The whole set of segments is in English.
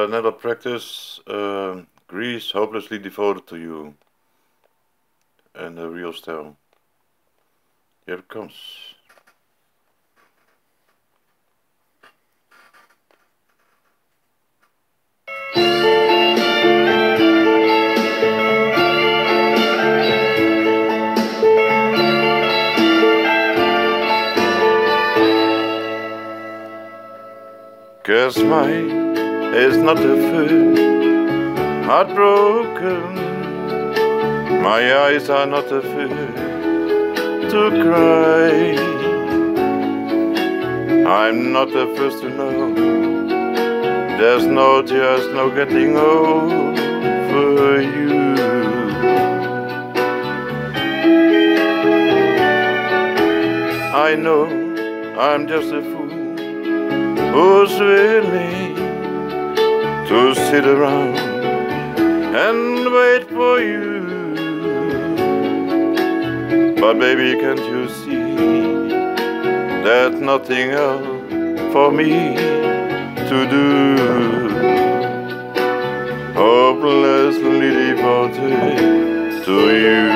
Another practice, Greece, hopelessly devoted to you. And a real style. Here it comes. Cause mine is not the first heartbroken. My eyes are not the first to cry. I'm not the first to know. There's just no getting over you. I know I'm just a fool who's willing to sit around and wait for you. But baby, can't you see there's nothing else for me to do? Hopelessly devoted to you.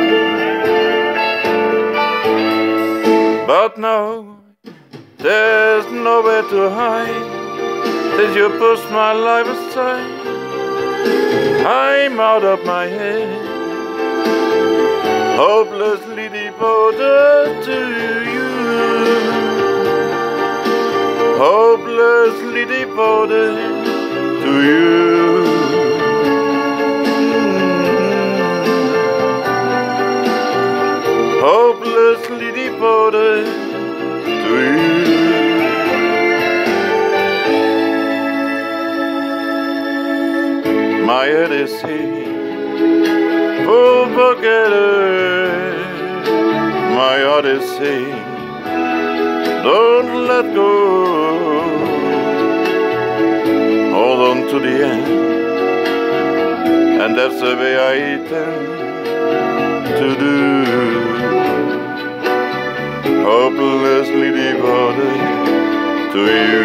But now there's nowhere to hide. Since you pushed my life aside, I'm out of my head, hopelessly devoted to you. Hopelessly devoted to you. Hopelessly devoted to you. My head is sick, oh forget it. My heart is sick, don't let go. Hold on to the end, and that's the way I tend to do. Hopelessly devoted to you.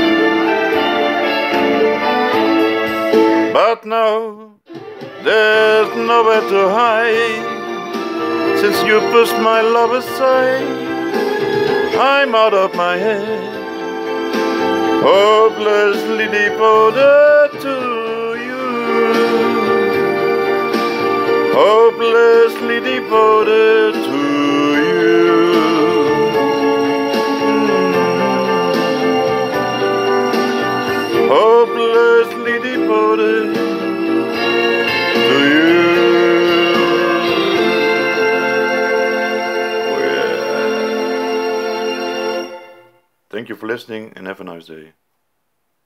But now there's nowhere to hide. Since you pushed my love aside, I'm out of my head, hopelessly devoted to you. Hopelessly devoted to you. Hopelessly devoted to you. Oh, yeah. Thank you for listening and have a nice day.